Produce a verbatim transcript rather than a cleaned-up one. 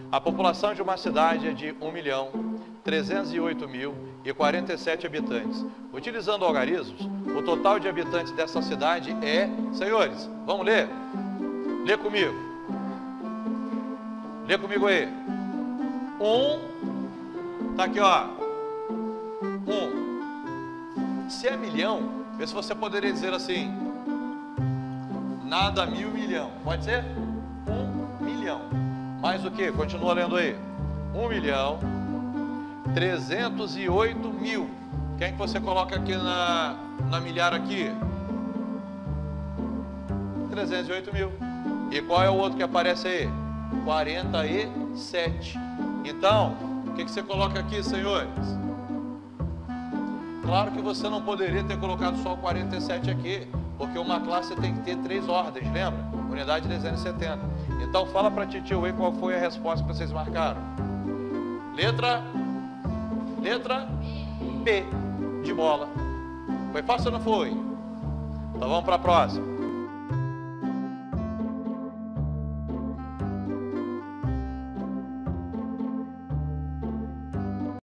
A população de uma cidade é de um milhão, trezentos e oito mil e quarenta e sete habitantes. Utilizando algarismos, o total de habitantes dessa cidade é... Senhores, vamos ler? Lê comigo. Lê comigo aí. Um... Tá aqui, ó. Um. Se é milhão, vê se você poderia dizer assim. Nada mil milhão. Pode ser? Um milhão. Mais o que? Continua lendo aí. Um milhão, trezentos e oito mil. Quem que você coloca aqui na, na milhar aqui? trezentos e oito mil. E qual é o outro que aparece aí? quarenta e sete. Então, o que, que você coloca aqui, senhores? Claro que você não poderia ter colocado só o quarenta e sete aqui, porque uma classe tem que ter três ordens, lembra? Unidade, dezena e setenta. Então fala para titio aí qual foi a resposta que vocês marcaram. Letra, letra B, de bola. Foi fácil ou não foi? Então vamos para a próxima.